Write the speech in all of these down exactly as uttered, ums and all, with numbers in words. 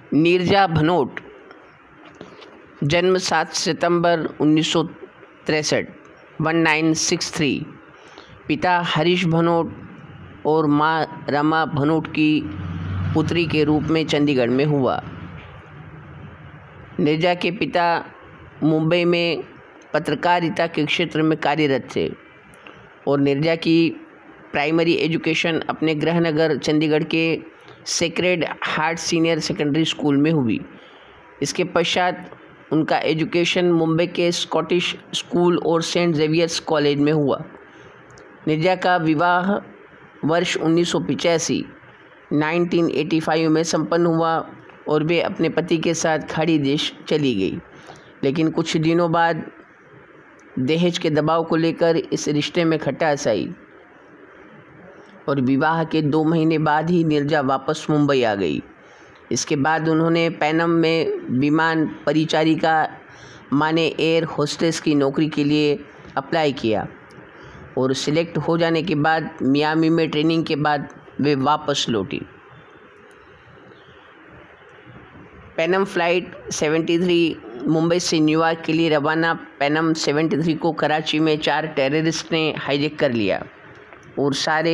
नीरजा भनोट, जन्म सात सितंबर उन्नीस सौ तिरसठ उन्नीस सौ तिरसठ, पिता हरीश भनोट और माँ रमा भनोट की पुत्री के रूप में चंडीगढ़ में हुआ। नीरजा के पिता मुंबई में पत्रकारिता के क्षेत्र में कार्यरत थे और नीरजा की प्राइमरी एजुकेशन अपने गृहनगर चंडीगढ़ के Sacred Heart Senior Secondary School में हुई। इसके पश्चात उनका एजुकेशन मुंबई के स्कॉटिश स्कूल और सेंट जेवियर्स कॉलेज में हुआ। नीरजा का विवाह वर्ष उन्नीस सौ पचासी उन्नीस सौ पचासी में संपन्न हुआ और वे अपने पति के साथ खाड़ी देश चली गई, लेकिन कुछ दिनों बाद दहेज के दबाव को लेकर इस रिश्ते में खटास आई और विवाह के दो महीने बाद ही नीरजा वापस मुंबई आ गई। इसके बाद उन्होंने पैनम में विमान परिचारिका माने एयर होस्टेस की नौकरी के लिए अप्लाई किया और सिलेक्ट हो जाने के बाद मियामी में ट्रेनिंग के बाद वे वापस लौटी। पैनम फ्लाइट तिहत्तर मुंबई से न्यूयॉर्क के लिए रवाना पैनम तिहत्तर को कराची में चार टेररिस्ट ने हाईजैक कर लिया और सारे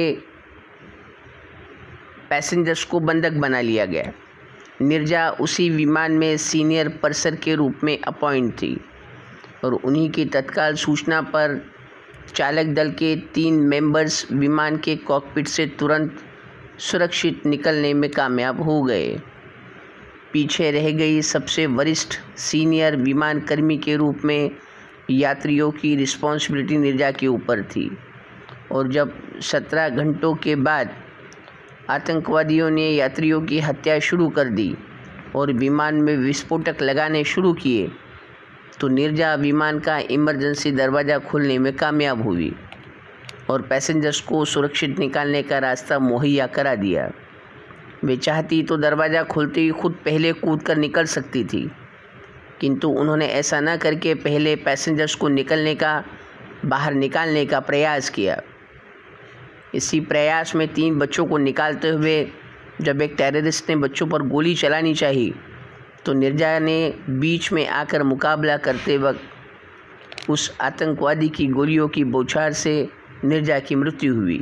पैसेंजर्स को बंधक बना लिया गया। नीरजा उसी विमान में सीनियर पर्सर के रूप में अपॉइंट थी और उन्हीं की तत्काल सूचना पर चालक दल के तीन मेंबर्स विमान के कॉकपिट से तुरंत सुरक्षित निकलने में कामयाब हो गए। पीछे रह गई सबसे वरिष्ठ सीनियर विमान कर्मी के रूप में यात्रियों की रिस्पॉन्सिबिलिटी नीरजा के ऊपर थी और जब सत्रह घंटों के बाद आतंकवादियों ने यात्रियों की हत्या शुरू कर दी और विमान में विस्फोटक लगाने शुरू किए तो नीरजा विमान का इमरजेंसी दरवाज़ा खोलने में कामयाब हुई और पैसेंजर्स को सुरक्षित निकालने का रास्ता मुहैया करा दिया। वे चाहती तो दरवाज़ा खोलते ही खुद पहले कूद कर निकल सकती थी, किंतु उन्होंने ऐसा न करके पहले पैसेंजर्स को निकलने का बाहर निकालने का प्रयास किया। इसी प्रयास में तीन बच्चों को निकालते हुए जब एक टेररिस्ट ने बच्चों पर गोली चलानी चाहिए तो नीरजा ने बीच में आकर मुकाबला करते वक्त उस आतंकवादी की गोलियों की बौछार से नीरजा की मृत्यु हुई।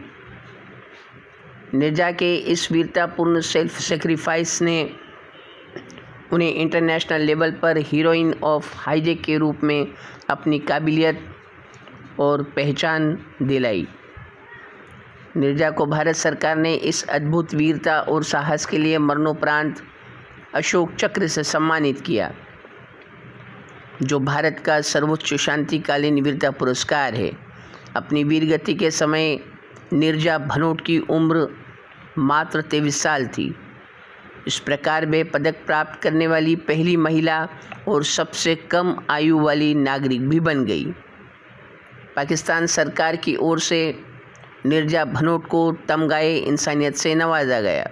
नीरजा के इस वीरतापूर्ण सेल्फ सेक्रीफाइस ने उन्हें इंटरनेशनल लेवल पर हीरोइन ऑफ हाईजैक के रूप में अपनी काबिलियत और पहचान दिलाई। नीरजा को भारत सरकार ने इस अद्भुत वीरता और साहस के लिए मरणोपरांत अशोक चक्र से सम्मानित किया, जो भारत का सर्वोच्च शांतिकालीन वीरता पुरस्कार है। अपनी वीरगति के समय नीरजा भनोट की उम्र मात्र तेईस साल थी। इस प्रकार वे पदक प्राप्त करने वाली पहली महिला और सबसे कम आयु वाली नागरिक भी बन गई। पाकिस्तान सरकार की ओर से नीरजा भनोट को तमगाए इंसानियत से नवाजा गया।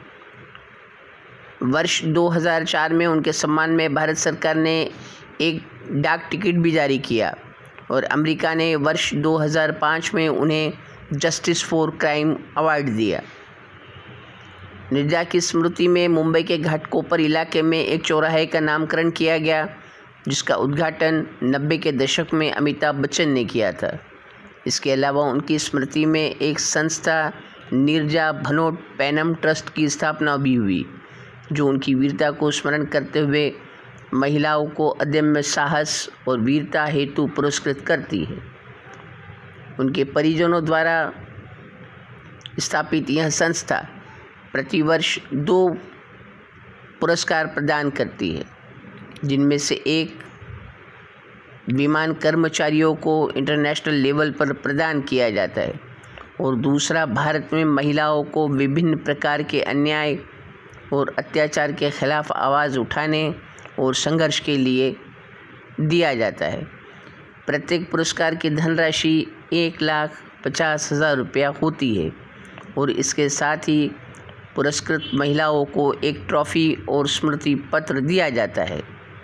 वर्ष दो हज़ार चार में उनके सम्मान में भारत सरकार ने एक डाक टिकट भी जारी किया और अमेरिका ने वर्ष दो हज़ार पाँच में उन्हें जस्टिस फॉर क्राइम अवार्ड दिया। नीरजा की स्मृति में मुंबई के घाटकोपर इलाके में एक चौराहे का नामकरण किया गया, जिसका उद्घाटन नब्बे के दशक में अमिताभ बच्चन ने किया था। इसके अलावा उनकी स्मृति में एक संस्था नीरजा भनोट पैनम ट्रस्ट की स्थापना भी हुई, जो उनकी वीरता को स्मरण करते हुए महिलाओं को अदम्य साहस और वीरता हेतु पुरस्कृत करती है। उनके परिजनों द्वारा स्थापित यह संस्था प्रतिवर्ष दो पुरस्कार प्रदान करती है, जिनमें से एक विमान कर्मचारियों को इंटरनेशनल लेवल पर प्रदान किया जाता है और दूसरा भारत में महिलाओं को विभिन्न प्रकार के अन्याय और अत्याचार के खिलाफ आवाज़ उठाने और संघर्ष के लिए दिया जाता है। प्रत्येक पुरस्कार की धनराशि एक लाख पचास हज़ार रुपया होती है और इसके साथ ही पुरस्कृत महिलाओं को एक ट्रॉफी और स्मृति पत्र दिया जाता है।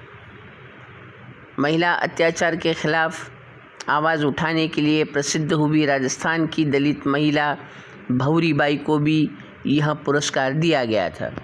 महिला अत्याचार के खिलाफ आवाज़ उठाने के लिए प्रसिद्ध हुई राजस्थान की दलित महिला भौरी बाई को भी यह पुरस्कार दिया गया था।